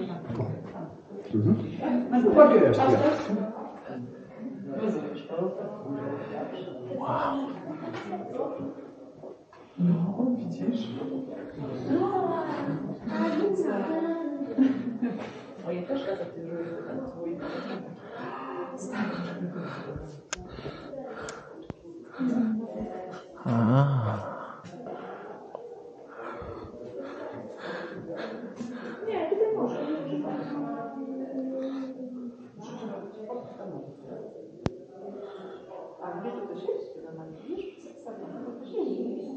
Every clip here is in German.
Tak jest. Wow. No, widzisz? Moje też gazety żyły ten twój. Nie, tutaj może. A gdzie to też jest? Widzisz? Przedstawione to też jest.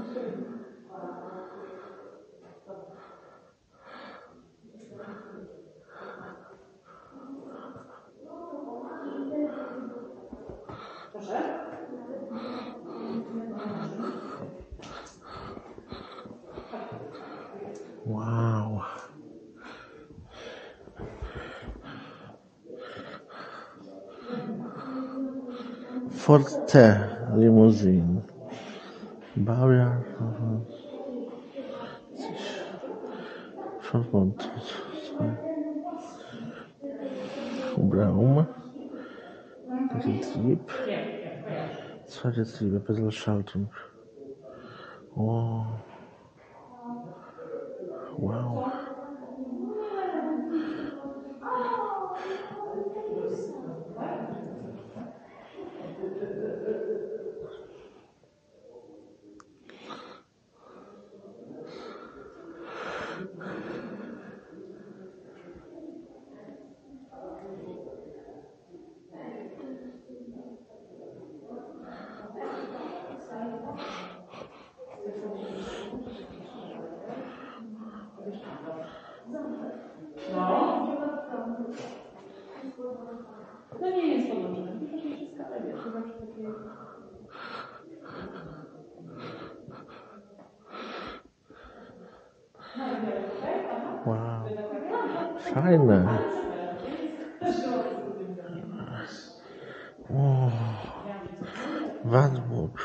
Proszę? Wow. Forte Limousine. Baujahr. Vermont. Hubraum. Trieb. Zweite Triebe, Pesselschaltung. Oh. Wow. No nie jest to różne, tylko że się skala, wiesz, chyba przy takiej... Wow. Fajne. Oh. Wartburg.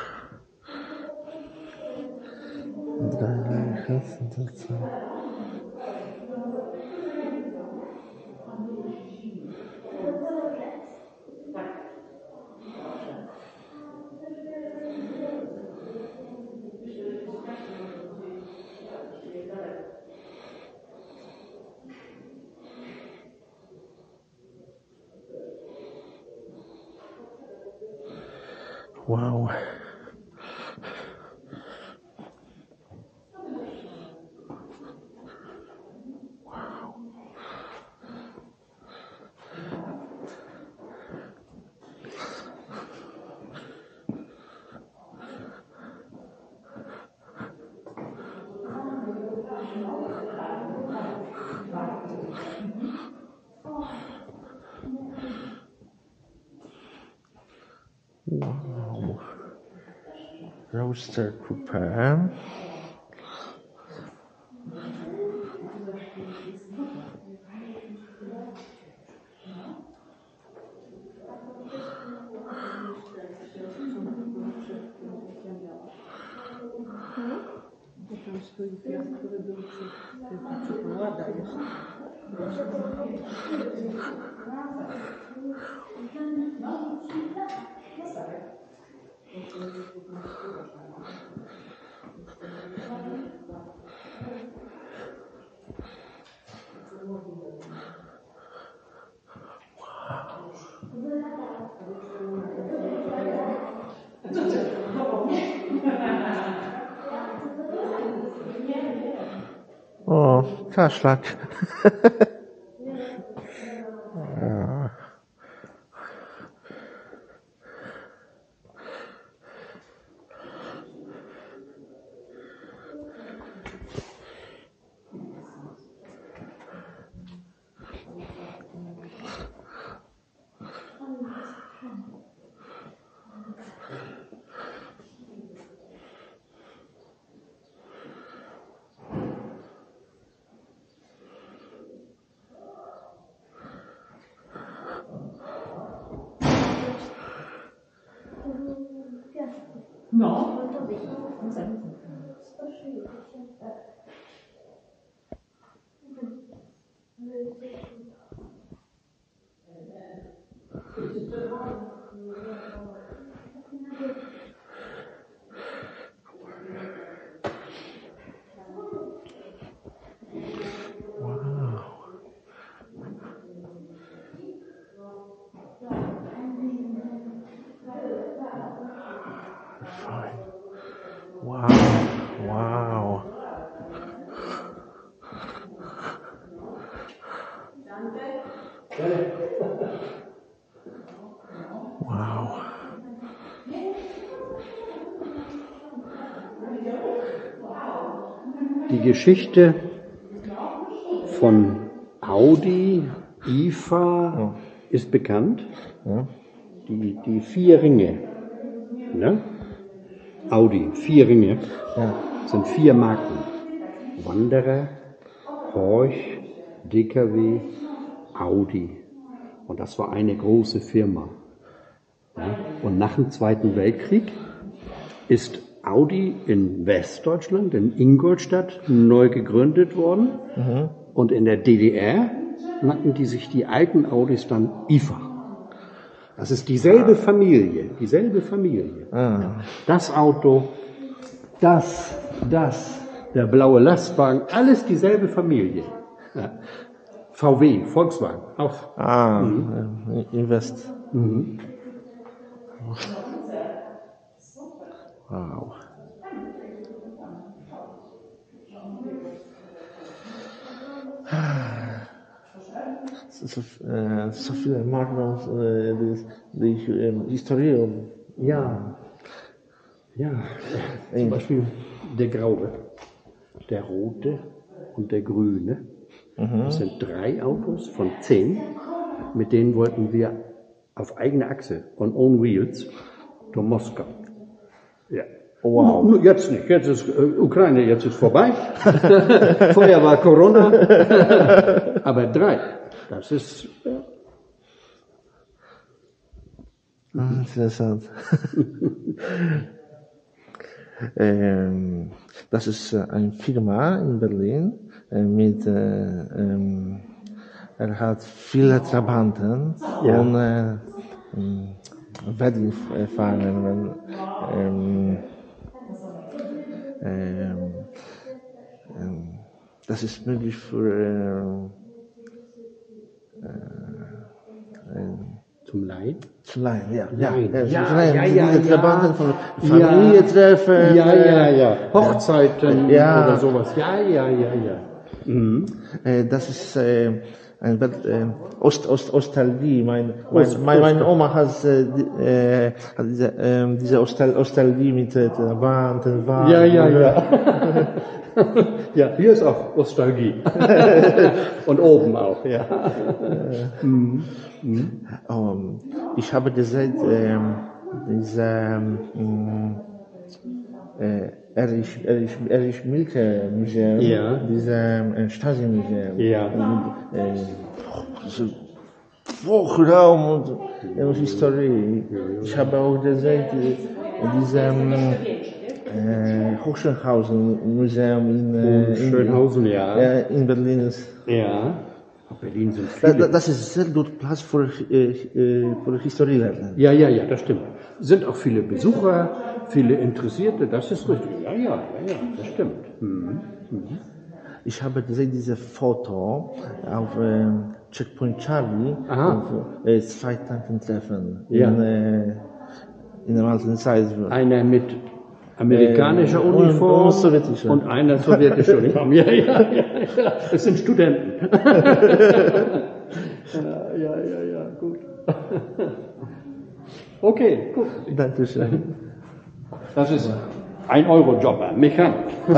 Wow. Wow. Roaster Coupe. Tam swój gwiazd, który był przy Łada jeszcze. O, kaszlak. No. Fine. Wow. Wow. Wow. Die Geschichte von Audi, IFA ist bekannt. Ja. Die 4 Ringe. Ne? Audi, 4 Ringe. Ja. Sind 4 Marken. Wanderer, Porsche, DKW, Audi. Und das war eine große Firma. Ja? Und nach dem Zweiten Weltkrieg ist Audi in Westdeutschland, in Ingolstadt, neu gegründet worden. Und in der DDR nannten die sich die alten Audis dann IFA. Das ist dieselbe Familie, Ja. Das Auto, das, der blaue Lastwagen, alles dieselbe Familie. Ja. VW, Volkswagen, auch. Invest. Wow. So viele Marken, die Historie. Ja. Zum Beispiel der Graue, der Rote und der Grüne. Das sind 3 Autos von 10, mit denen wollten wir auf eigene Achse, on own wheels, durch Moskau. Ja. Wow. Nur jetzt nicht, jetzt ist Ukraine, jetzt ist vorbei. Vorher war Corona. Aber 3, das ist... Interessant. Das ist eine Firma in Berlin mit, er hat viele Trabanten und Wedding fahren. Das ist möglich für Zum Leihen? zu leihen, ja. Ja. Trabanten von Familientreffen. Ja. Hochzeiten Ja. oder sowas. Ja. Das ist ein Nostalgie. Meine Oma hat diese Nostalgie mit Trabanten. Ja. Ja, hier ist auch Nostalgie. Und oben auch. Ja. Ich habe gesehen, Erich Mielke Museum, Ja. dieses Stasi-Museum. Ja. So Hochraum und Historie. Ich habe auch gesehen, diesem Hochschönhausen Museum in Schönhausen, in Berlin ist. Ja. Berlin sind viele. Das ist sehr gut Platz für Historie lernen. Ja, das stimmt. Sind auch viele Besucher, viele Interessierte, das ist richtig. Ja, das stimmt. Ich habe gesehen dieses Foto auf Checkpoint Charlie, zwei Tantentreffen in der alten Zeit. Einer mit amerikanischer Uniform und sowjetischer. und einer sowjetischer Uniform. Ja. Es sind Studenten. Ja, gut. Okay, gut. Dankeschön. Das ist 1-Euro-Jobber, Mechanik.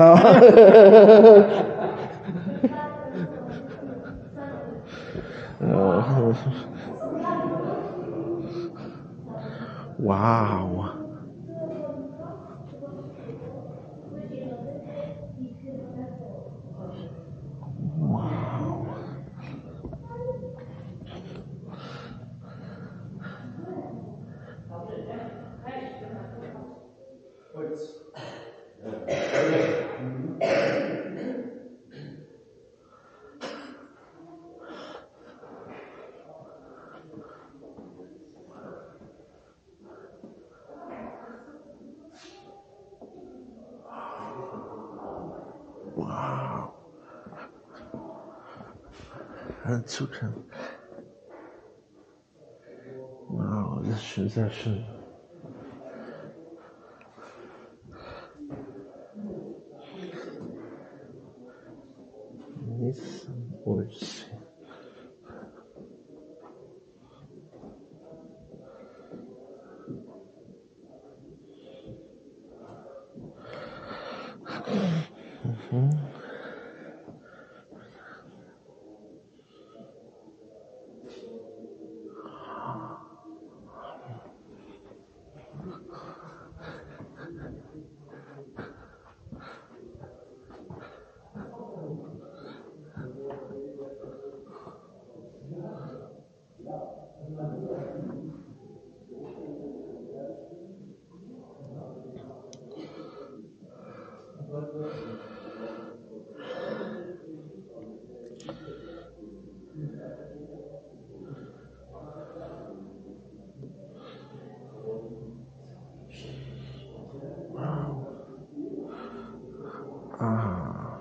Wow. Zucker. Wow, das ist schön, sehr schön. Nissan Odyssey. Ah.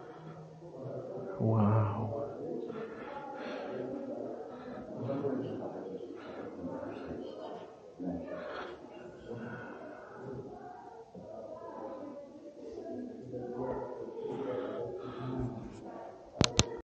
Wow.